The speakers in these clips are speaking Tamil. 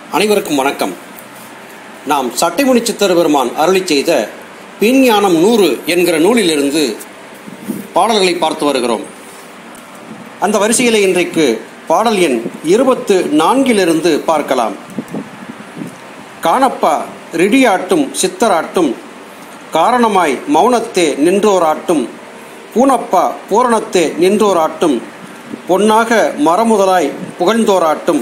அனைவருக்கும் வணக்கம். நாம் சட்டைமுனி சித்தர் பெருமான் அருளி செய்த பின்ஞானம் 100 என்கிற நூலிலிருந்து பாடல்களை பார்த்து வருகிறோம். அந்த வரிசையிலே இன்றைக்கு பாடல் எண் 24 பார்க்கலாம். காணப்பா ரிடியாட்டும் சித்தராட்டும் காரணமாய் மௌனத்தே நின்றோராட்டும் பூனப்பா பூரணத்தே நின்றோராட்டும் பொன்னாக மரமுதலாய் புகழ்ந்தோராட்டும்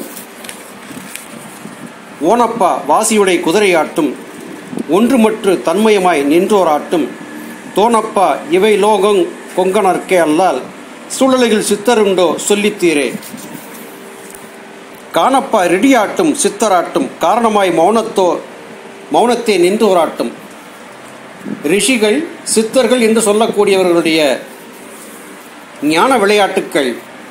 ஓனப்பா வாசியுடை குதிரையாட்டும் ஒன்றுமற்று தன்மயமாய் நின்றோராட்டும் தோனப்பா இவை லோகங் கொங்கணர்க்கே அல்லால் சூழலையில் சித்தருண்டோ சொல்லித்தீரே. காணப்பா ரெடியாட்டும் சித்தராட்டும் காரணமாய் மௌனத்தே நின்றோராட்டும். ரிஷிகள் சித்தர்கள் என்று சொல்லக்கூடியவர்களுடைய ஞான விளையாட்டுக்கள்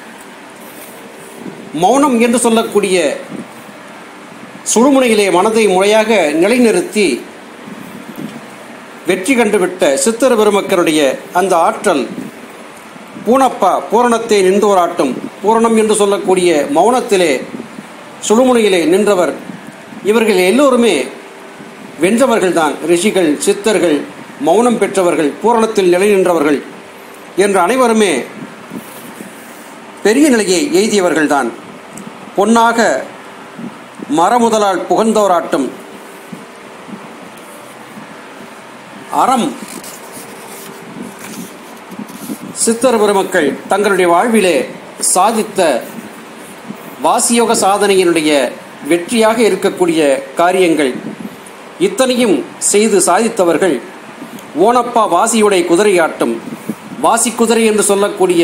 மௌனம் என்று சொல்லக்கூடிய சுழுமுனையிலே மனதை முறையாக நிலைநிறுத்தி வெற்றி கண்டுவிட்ட சித்தர் பெருமக்களுடைய அந்த ஆற்றல் பூனப்பா பூரணத்தை நின்றோராட்டும். பூரணம் என்று சொல்லக்கூடிய மௌனத்திலே சுழுமுனையிலே நின்றவர். இவர்கள் எல்லோருமே வென்றவர்கள்தான். ரிஷிகள், சித்தர்கள், மௌனம் பெற்றவர்கள், பூரணத்தில் நிலை நின்றவர்கள் என்ற அனைவருமே பெரிய நிலையை எய்தியவர்கள்தான். பொன்னாக மரமுதலால் புகழ்ந்தோராட்டும். அறம் சித்தர் பெருமக்கள் தங்களுடைய வாழ்விலே சாதித்த வாசியோக சாதனையினுடைய வெற்றியாக இருக்கக்கூடிய காரியங்கள் இத்தனையும் செய்து சாதித்தவர்கள் ஓனப்பா வாசியுடை குதிரையாட்டும். வாசி குதிரை என்று சொல்லக்கூடிய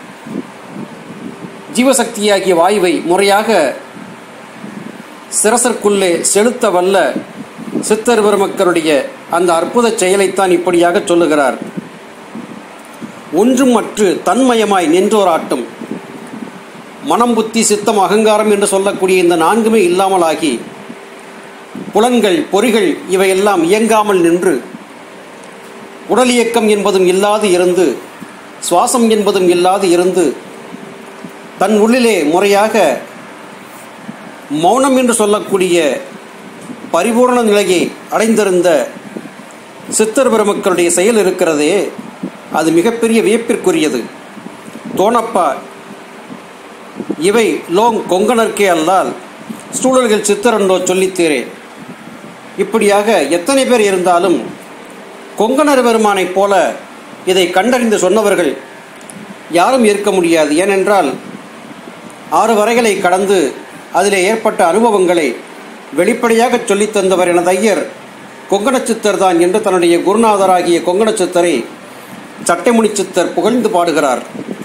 ஜீவசக்தியாகிய வாயுவை முறையாக சிரசற்குள்ளே செலுத்த வல்ல சித்தர் பெருமக்களுடைய அந்த அற்புத செயலைத்தான் இப்படியாக சொல்லுகிறார். ஒன்றுமற்று தன்மயமாய் நின்றோராட்டும். மனம், புத்தி, சித்தம், அகங்காரம் என்று சொல்லக்கூடிய இந்த நான்குமே இல்லாமலாகி புலன்கள், பொறிகள் இவையெல்லாம் இயங்காமல் நின்று உடல் இயக்கம் என்பதும் இல்லாது இருந்து சுவாசம் என்பதும் இல்லாது இருந்து தன் உள்ளிலே முறையாக மௌனம் என்று சொல்லக்கூடிய பரிபூர்ண நிலையை அடைந்திருந்த சித்தர் பெருமக்களுடைய செயல் இருக்கிறதே, அது மிகப்பெரிய வியப்பிற்குரியது. தோனப்பா இவை லோங் கொங்கணர்க்கே அல்லால் சூழல்கள் சித்தரண்டோ சொல்லித்தீரே. இப்படியாக எத்தனை பேர் இருந்தாலும் கொங்கணர் பெருமானைப் போல இதை கண்டறிந்து சொன்னவர்கள் யாரும் இருக்க முடியாது. ஏனென்றால் 6 வரைகளை கடந்து அதிலே ஏற்பட்ட அனுபவங்களை வெளிப்படையாக சொல்லித் தந்தவர் எனது ஐயர் கொங்கண சித்தர் தான் என்று தன்னுடைய குருநாதராகிய கொங்கண சித்தரை சட்டைமுனி சித்தர் புகழ்ந்து பாடுகிறார்.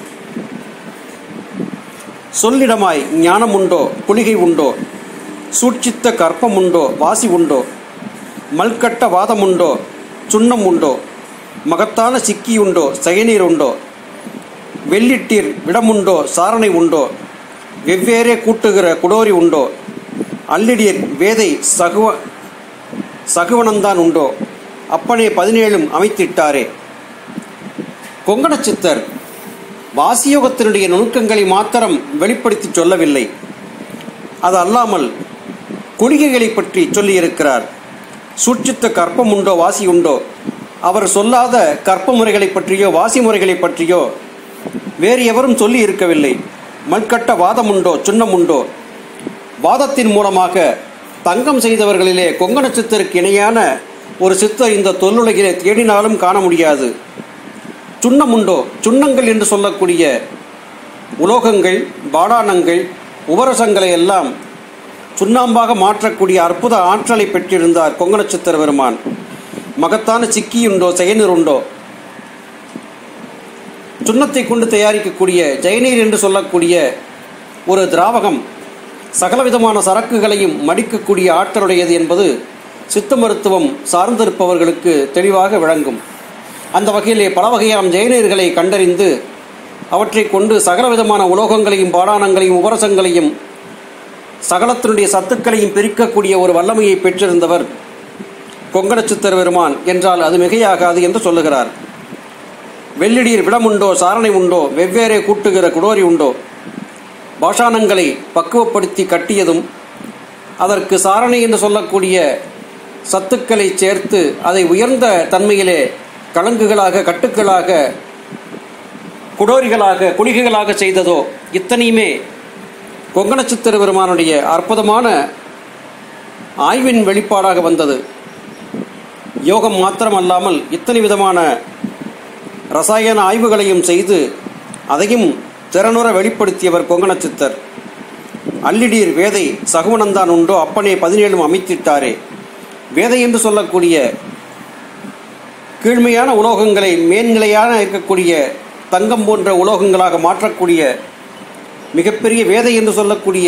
சொல்லிடமாய் ஞானம் உண்டோ, புலிகை உண்டோ, சூட்சித்த கற்பம் உண்டோ, வாசி உண்டோ, மல்கட்ட வாதம் உண்டோ, சுண்ணம் உண்டோ, மகத்தான சிக்கி உண்டோ, செயநீர் உண்டோ, வெள்ளிட்டீர் விடமுண்டோ, சாரணை உண்டோ, வெவ்வேறே கூட்டுகிற குடோரி உண்டோ, அல்லிடியர் வேதை சகுவனந்தான் உண்டோ, அப்பனே 17 அமைத்திட்டாரே. கொங்கண சித்தர் வாசியோகத்தினுடைய நுணுக்கங்களை மாத்திரம் வெளிப்படுத்தி சொல்லவில்லை. அது அல்லாமல் கொள்கைகளை பற்றி சொல்லியிருக்கிறார். சூட்சித்த கற்பம் உண்டோ, வாசி உண்டோ, அவர் சொல்லாத கற்ப முறைகளை பற்றியோ வாசி முறைகளை பற்றியோ வேறு எவரும் சொல்லி இருக்கவில்லை. மண்கட்ட வாதம் உண்டோ, சுண்ணம் உண்டோ, வாதத்தின் மூலமாக தங்கம் செய்தவர்களிலே கொங்கண சித்தருக்கு இணையான ஒரு சித்தர் இந்த தொல்லுலகிலே தேடினாலும் காண முடியாது. சுண்ணம் உண்டோ, சுண்ணங்கள் என்று சொல்லக்கூடிய உலோகங்கள், பாடானங்கள், உபரசங்களை எல்லாம் சுண்ணாம்பாக மாற்றக்கூடிய அற்புத ஆற்றலை பெற்றிருந்தார் கொங்கண சித்தர் பெருமான். மகத்தான சிக்கியுண்டோ, செயநீர் உண்டோ, சுண்ணத்தை கொண்டு தயாரிக்கக்கூடிய ஜெயநீர் என்று சொல்லக்கூடிய ஒரு திராவகம் சகலவிதமான சரக்குகளையும் மடிக்கக்கூடிய ஆற்றலுடையது என்பது சித்த மருத்துவம் சார்ந்திருப்பவர்களுக்கு தெளிவாக விளங்கும். அந்த வகையிலே பல வகையான ஜெயநீர்களை கண்டறிந்து அவற்றை கொண்டு சகலவிதமான உலோகங்களையும் பாடானங்களையும் உபரசங்களையும் சகலத்தினுடைய சத்துக்களையும் பிரிக்கக்கூடிய ஒரு வல்லமையை பெற்றிருந்தவர் கொங்கண சித்தர் பெருமான் என்றால் அது மிகையாகாது என்று சொல்லுகிறார். வெள்ளிடீர் விடமுண்டோ, சாரணை உண்டோ, வெவ்வேறே கூட்டுகிற குடோரி உண்டோ, பாஷாணங்களை பக்குவப்படுத்தி கட்டியதும் அதற்கு சாரணை என்று சொல்லக்கூடிய சத்துக்களை சேர்த்து அதை உயர்ந்த தன்மையிலே கலங்குகளாக, கட்டுக்களாக, குடோரிகளாக, குளிகைகளாக செய்ததோ இத்தனையுமே கொங்கணச்சித்திர பெருமானுடைய அற்புதமான ஆய்வின் வெளிப்பாடாக வந்தது. யோகம் மாத்திரமல்லாமல் இத்தனை விதமான ரசாயன ஆய்வுகளையும் செய்து அதையும் திறனுற வெளிப்படுத்தியவர் கொங்கணச்சித்தர். அல்லிடீர் வேதை சகுவனந்தான் உண்டோ அப்பனே 17 அமைத்திட்டாரே. வேதை என்று சொல்லக்கூடிய கீழ்மையான உலோகங்களை மேல்நிலையான இருக்கக்கூடிய தங்கம் போன்ற உலோகங்களாக மாற்றக்கூடிய மிகப்பெரிய வேதை என்று சொல்லக்கூடிய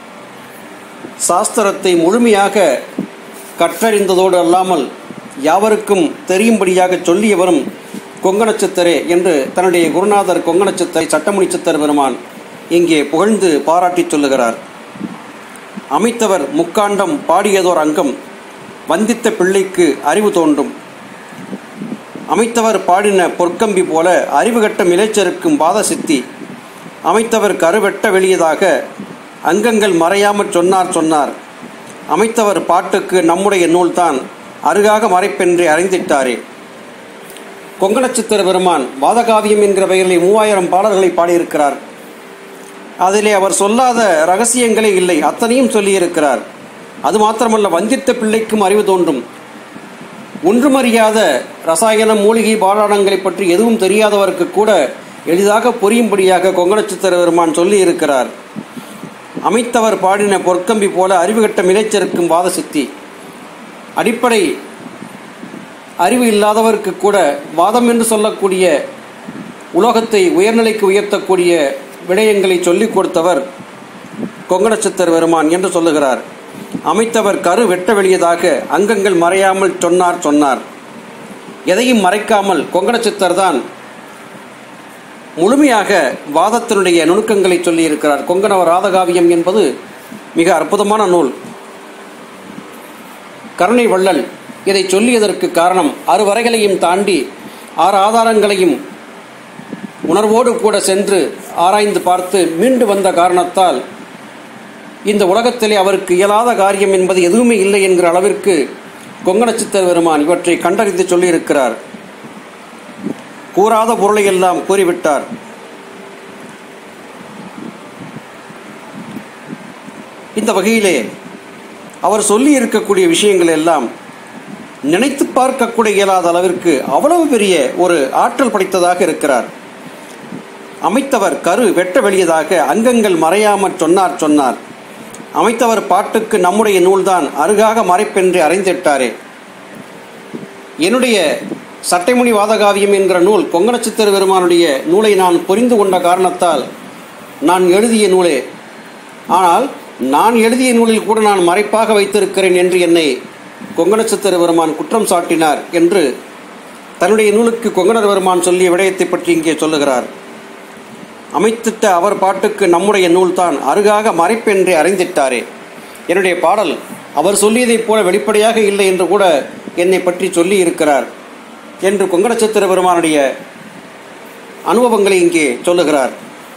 சாஸ்திரத்தை முழுமையாக கற்றறிந்ததோடு அல்லாமல் யாவருக்கும் தெரியும்படியாக சொல்லியவரும் கொங்கணச்சித்தரே என்று தன்னுடைய குருநாதர் கொங்கணச்சித்தரை சட்டமுனி சித்தர் பெருமான் இங்கே புகழ்ந்து பாராட்டி சொல்லுகிறார். அமைத்தவர் முக்காண்டம் பாடியதோர் அங்கம் வந்தித்த பிள்ளைக்கு அறிவு தோன்றும். அமைத்தவர் பாடின பொற்கம்பி போல அறிவு கட்ட மிளைச்சருக்கும் பாத சித்தி. அமைத்தவர் கருவெட்ட வெளியதாக அங்கங்கள் மறையாமற் சொன்னார். அமைத்தவர் பாட்டுக்கு நம்முடைய நூல்தான் அருகாக மறைப்பென்றே அறிந்திட்டாரே. கொங்கணச்சித்திர பெருமான் வாதகாவியம் என்கிற பெயரில் 3000 பாடல்களை பாடியிருக்கிறார். அதிலே அவர் சொல்லாத ரகசியங்களே இல்லை, அத்தனையும் சொல்லியிருக்கிறார். அது மாத்திரமல்ல, வந்தித்த பிள்ளைக்கும் அறிவு தோன்றும். ஒன்றுமறியாத ரசாயன மூலிகை பாடாணங்களை பற்றி எதுவும் தெரியாதவருக்கு கூட எளிதாக புரியும்படியாக கொங்கணச்சித்திர பெருமான் சொல்லி இருக்கிறார். அமைத்தவர் பாடின பொற்கம்பி போல அறிவுகட்ட மிளைச்சருக்கும் வாத சித்தி. அடிப்படை அறிவு இல்லாதவருக்கு கூட வாதம் என்று சொல்லக்கூடிய உலோகத்தை உயர்நிலைக்கு உயர்த்தக்கூடிய விடயங்களை சொல்லிக் கொடுத்தவர் கொங்கணச்சித்திர பெருமான் என்று சொல்லுகிறார். அமைத்தவர் கரு வெட்ட வெளியதாக அங்கங்கள் மறையாமல் சொன்னார். எதையும் மறைக்காமல் கொங்கணச்சித்தர் தான் முழுமையாக வாதத்தினுடைய நுணுக்கங்களை சொல்லியிருக்கிறார். கொங்கணவ ராதகாவியம் என்பது மிக அற்புதமான நூல். கருணை வள்ளல் இதை சொல்லியதற்கு காரணம் 6 வரைகளையும் தாண்டி 6 ஆதாரங்களையும் உணர்வோடு கூட சென்று ஆராய்ந்து பார்த்து மீண்டு வந்த காரணத்தால் இந்த உலகத்திலே அவருக்கு இயலாத காரியம் என்பது எதுவுமே இல்லை என்கிற அளவிற்கு கொங்கணச்சித்திர பெருமான் இவற்றை கண்டறிந்து சொல்லியிருக்கிறார். கூறாத பொருளை எல்லாம் கூறிவிட்டார். இந்த வகையிலே அவர் சொல்லி இருக்கக்கூடிய விஷயங்கள் எல்லாம் நினைத்து பார்க்கக்கூடிய இயலாத அளவிற்கு அவ்வளவு பெரிய ஒரு ஆற்றல் படைத்ததாக இருக்கிறார். அமைத்தவர் கரு வெட்ட வெளியதாக அங்கங்கள் மறையாமற் சொன்னார். அமைத்தவர் பாட்டுக்கு நம்முடைய நூல்தான் அருகாக மறைப்பென்றே அறிந்திட்டாரே. என்னுடைய சட்டைமுனி வாதகாவியம் என்கிற நூல் கொங்கணச்சித்திர பெருமானுடைய நூலை நான் புரிந்து கொண்ட காரணத்தால் நான் எழுதிய நூலே. ஆனால் நான் எழுதிய நூலில் கூட நான் மறைப்பாக வைத்திருக்கிறேன் என்று என்னை கொங்கணச்சித்திர பெருமான் குற்றம் சாட்டினார் என்று தன்னுடைய நூலுக்கு கொங்கணர் பெருமான் சொல்லிய விடயத்தை பற்றி இங்கே சொல்லுகிறார். அமைத்திட்ட அவர் பாட்டுக்கு நம்முடைய நூல்தான் அருகாக மறைப்பென்றே அறிந்திட்டாரே. என்னுடைய பாடல் அவர் சொல்லியதைப் போல வெளிப்படையாக இல்லை என்று கூட என்னை பற்றி சொல்லி இருக்கிறார் என்று கொங்கணச்சித்திர பெருமானுடைய அனுபவங்களை இங்கே சொல்லுகிறார்.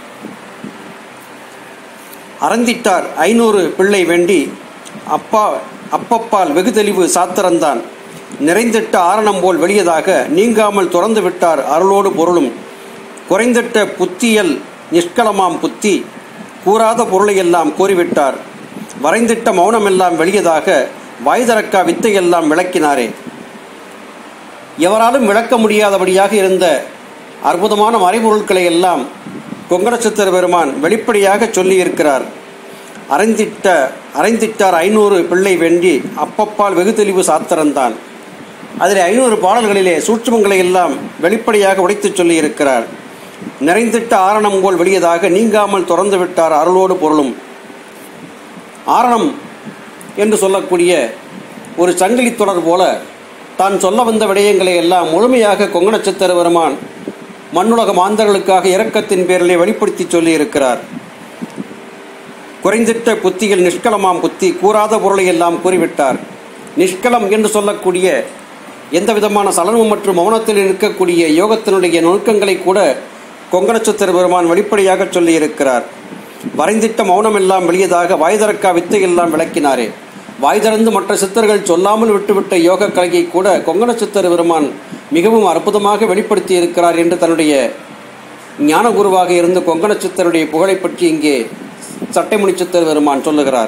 அறந்திட்டார் 500 பிள்ளை வேண்டி அப்பப்பால் வெகு தெளிவு சாத்திரந்தான் நிறைந்திட்ட ஆரணம் போல் வெளியதாக நீங்காமல் துறந்து விட்டார் அருளோடு பொருளும். குறைந்திட்ட புத்தியல் நிஷ்கலமாம் புத்தி கூறாத பொருளையெல்லாம் கூறிவிட்டார். வரைந்திட்ட மௌனமெல்லாம் வெளியதாக வாய்தரக்கா வித்தையெல்லாம் விளக்கினாரே. எவராலும் விளக்க முடியாதபடியாக இருந்த அற்புதமான மறைபொருட்களை எல்லாம் கொங்கணச்சித்திர பெருமான் வெளிப்படையாக சொல்லியிருக்கிறார். அரைந்திட்டார் 500 பிள்ளை வேண்டி அப்பப்பால் வெகு தெளிவு சாத்திரந்தான். அதில் 500 பாடல்களிலே சூட்சுமங்களை எல்லாம் வெளிப்படையாக உடைத்து சொல்லியிருக்கிறார். நிறைந்திட்ட ஆரணம் போல் வெளியதாக நீங்காமல் துறந்து விட்டார் அருளோடு பொருளும். ஆரணம் என்று சொல்லக்கூடிய ஒரு சங்கிலி தொடர் போல தான் சொல்ல வந்த விடயங்களை எல்லாம் முழுமையாக கொங்கணச்சித்திர பெருமான் மண்ணுலக மாந்தர்களுக்காக இரக்கத்தின் பேரிலே வெளிப்படுத்தி சொல்லியிருக்கிறார். குறைந்திட்ட புத்தியில் நிஷ்கலமாம் புத்தி கூறாத பொருளை எல்லாம் கூறிவிட்டார். நிஷ்கலம் என்று சொல்லக்கூடிய எந்த விதமான சலனமும் மற்றும் மௌனத்தில் இருக்கக்கூடிய யோகத்தினுடைய நுணுக்கங்களை கூட கொங்கணச்சித்திர பெருமான் வெளிப்படையாக சொல்லியிருக்கிறார். வரைந்திட்ட மௌனம் எல்லாம் வெளியதாக வாய்தரக்கா வித்தை எல்லாம் விளக்கினாரே. வாய் திறந்து மற்ற சித்தர்கள் சொல்லாமல் விட்டுவிட்ட யோக கலையை கூட கொங்கண சித்தர் பெருமான் மிகவும் அற்புதமாக வெளிப்படுத்தி இருக்கிறார் என்று தன்னுடைய ஞான குருவாக இருந்த கொங்கண சித்தருடைய புகழை பற்றி இங்கே சட்டைமுனி சித்தர் பெருமான் சொல்லுகிறார்.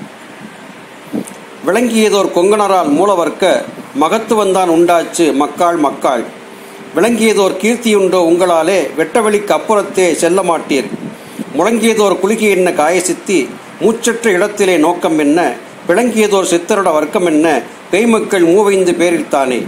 விளங்கியதோர் கொங்கணரால் மூலவர்க்க மகத்துவந்தான் உண்டாச்சு மக்காள் மக்காள். விளங்கியதோர் கீர்த்தியுண்டோ உங்களாலே வெட்டவெளிக்கு அப்புறத்தே செல்ல மாட்டீர். முழங்கியதோர் குலுகி என்ன காயசித்தி மூச்சற்ற இடத்திலே நோக்கம் என்ன விளங்கியதோர் சித்தரோட வர்க்கம் என்ன கைமக்கள் மூவைந்து பேரில்தானே.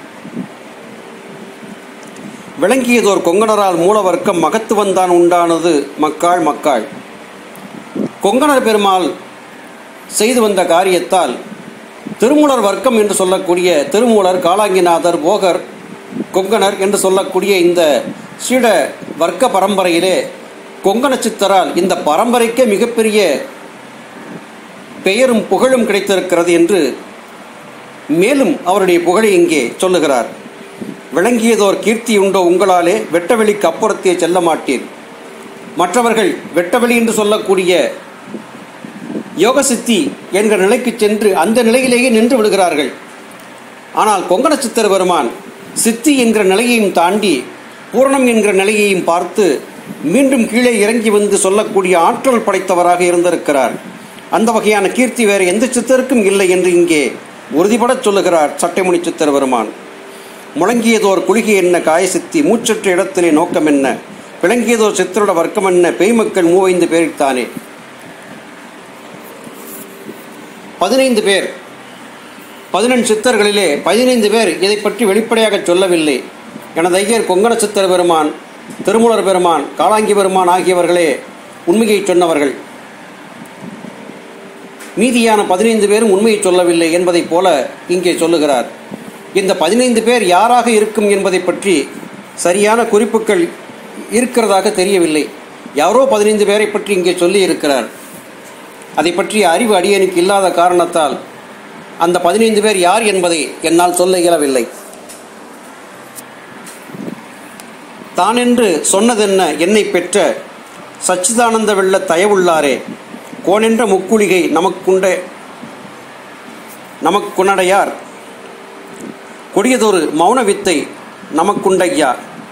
விளங்கியதோர் கொங்கணரால் மூலவர்க்கம் மகத்துவந்தான் உண்டானது மக்காள் மக்காள். கொங்கணர் பெருமாள் செய்து வந்த காரியத்தால் திருமூலர் வர்க்கம் என்று சொல்லக்கூடிய திருமூலர், காலாங்கிநாதர், போகர், கொங்கணர் என்று சொல்லக்கூடிய இந்த சீட வர்க்க பரம்பரையிலே கொங்கண சித்தரால் இந்த பரம்பரைக்கே மிகப்பெரிய பெயரும் புகழும் கிடைத்திருக்கிறது என்று மேலும் அவருடைய புகழை இங்கே சொல்லுகிறார். விளங்கியதோர் கீர்த்தியுண்டோ உங்களாலே வெட்டவெளிக்கு அப்புறத்தே செல்ல மாட்டீர். மற்றவர்கள் வெட்டவெளி என்று சொல்லக்கூடிய யோக சித்தி என்கிற நிலைக்கு சென்று அந்த நிலையிலேயே நின்று விடுகிறார்கள். ஆனால் கொங்கண சித்தர் பெருமான் சித்தி என்கிற நிலையையும் தாண்டி பூரணம் என்கிற நிலையையும் பார்த்து மீண்டும் கீழே இறங்கி வந்து சொல்லக்கூடிய ஆற்றல் படைத்தவராக இருந்திருக்கிறார். அந்த வகையான கீர்த்தி வேறு எந்த சித்தருக்கும் இல்லை என்று இங்கே உறுதிபட சொல்லுகிறார் சட்டைமுனி சித்தர் பெருமான். முழங்கியதோர் குலுகி என்ன காயசித்தி மூச்சற்ற இடத்திலே நோக்கம் என்ன விளங்கியதோர் சித்தரோட வர்க்கம் என்ன பெய்மக்கள் மூவைந்து பேரில்தானே. 15 பேர் 11 சித்தர்களிலே 15 பேர் இதை பற்றி வெளிப்படையாக சொல்லவில்லை. எனது ஐயர் கொங்கண சித்தர் பெருமான், திருமூலர் பெருமான், காலாங்கி பெருமான் ஆகியவர்களே உண்மையை சொன்னவர்கள். மீதியான 15 பேரும் உண்மையை சொல்லவில்லை என்பதைப் போல இங்கே சொல்லுகிறார். இந்த 15 பேர் யாராக இருக்கும் என்பதை பற்றி சரியான குறிப்புகள் இருக்கிறதாக தெரியவில்லை. யாரோ 15 பேரை பற்றி இங்கே சொல்லி இருக்கிறார். அதை பற்றிய அறிவு அடியனுக்கு இல்லாத காரணத்தால் அந்த 15 பேர் யார் என்பதை என்னால் சொல்ல இயலவில்லை. தானென்று சொன்னதென்ன என்னை பெற்ற சச்சிதானந்த வெள்ள தயவுள்ளாரே கோனென்ற முக்குளிகை நமக்குணடையார் கொடியதொரு மௌன வித்தை நமக்குண்டையா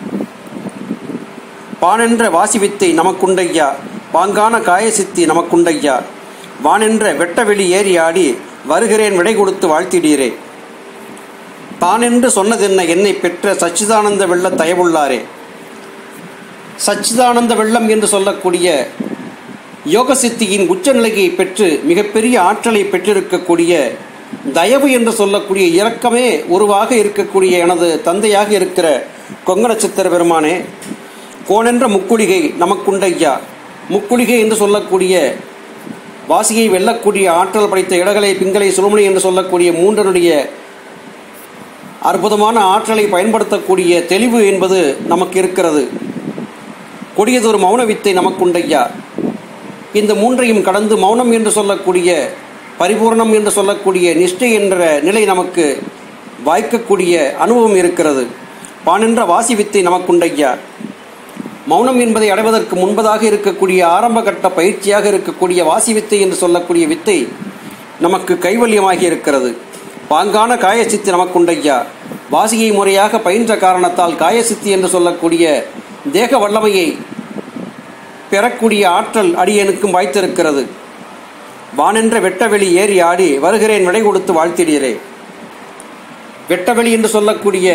பானென்ற வாசி வித்தை நமக்குண்டையா பாங்கான காயசித்தி நமக்குண்டையா வானென்ற வெட்டவெளி ஏறி ஆடி வருகிறேன் விடை கொடுத்து வாழ்த்திடீரே. தானென்று சொன்னதென்ன என்னை பெற்ற சச்சிதானந்த வெள்ள தயவுள்ளாரே. சச்சிதானந்த வெள்ளம் என்று சொல்லக்கூடிய யோக சித்தியின் உச்சநிலையை பெற்று மிகப்பெரிய ஆற்றலை பெற்றிருக்கக்கூடிய தயவு என்று சொல்லக்கூடிய இரக்கமே உருவாக இருக்கக்கூடிய எனது தந்தையாக இருக்கிற கொங்கண சித்தர் பெருமானே, கோனென்ற முக்குளிகை நமக்குண்டையா. முக்குளிகை என்று சொல்லக்கூடிய வாசியை வெல்லக்கூடிய ஆற்றல் படைத்த இடகலை பிங்களை சுழுமணி என்று சொல்லக்கூடிய மூன்றனுடைய அற்புதமான ஆற்றலை பயன்படுத்தக்கூடிய தெளிவு என்பது நமக்கு இருக்கிறது. கொடியதொரு மௌன வித்தை நமக்குண்டையா. இந்த மூன்றையும் கடந்து மௌனம் என்று சொல்லக்கூடிய பரிபூர்ணம் என்று சொல்லக்கூடிய நிஷ்டை என்ற நிலை நமக்கு வாய்க்கக்கூடிய அனுபவம் இருக்கிறது. பானென்ற வாசி வித்தை நமக்குண்டையா. மௌனம் என்பதை அடைவதற்கு முன்பதாக இருக்கக்கூடிய ஆரம்ப கட்ட பயிற்சியாக இருக்கக்கூடிய வாசி வித்தை என்று சொல்லக்கூடிய வித்தை நமக்கு கைவல்யமாகி இருக்கிறது. பாங்கான காயசித்தி நமக்குண்டையா. வாசியை முறையாக பயின்ற காரணத்தால் காயசித்தி என்று சொல்லக்கூடிய தேக வல்லமையை பெறக்கூடிய ஆற்றல் அடியனுக்கும் வாய்த்திருக்கிறது. வானென்ற வெட்டவெளி ஏறி ஆடி வருகிறேன் விடை கொடுத்து வாழ்த்திடீரே. வெட்டவெளி என்று சொல்லக்கூடிய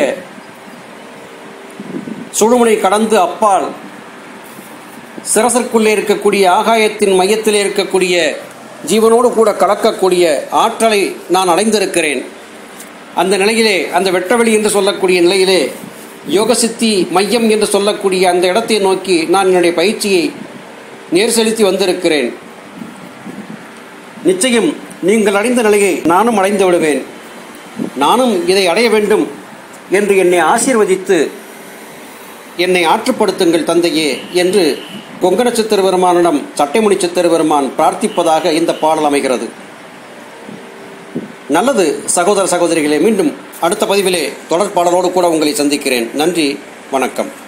சுழுமுனை கடந்து அப்பால் சிரசற்குள்ளே இருக்கக்கூடிய ஆகாயத்தின் மையத்திலே இருக்கக்கூடிய ஜீவனோடு கூட கலக்கக்கூடிய ஆற்றலை நான் அடைந்திருக்கிறேன். அந்த நிலையிலே, அந்த வெட்டவெளி என்று சொல்லக்கூடிய நிலையிலே யோகசித்தி மையம் என்று சொல்லக்கூடிய அந்த இடத்தை நோக்கி நான் என்னுடைய பயிற்சியை நேர் செலுத்தி வந்திருக்கிறேன். நிச்சயம் நீங்கள் அடைந்த நிலையை நானும் அடைந்து விடுவேன். நானும் இதை அடைய வேண்டும் என்று என்னை ஆசீர்வதித்து என்னை ஆற்றுப்படுத்துங்கள் தந்தையே என்று கொங்கண சித்தர் பெருமானிடம் சட்டைமுனி சித்தர் பெருமான் பிரார்த்திப்பதாக இந்த பாடல் அமைகிறது. நல்லது சகோதர சகோதரிகளே, மீண்டும் அடுத்த பதிவிலே தொடர் பாடலோடு கூட உங்களை சந்திக்கிறேன். நன்றி, வணக்கம்.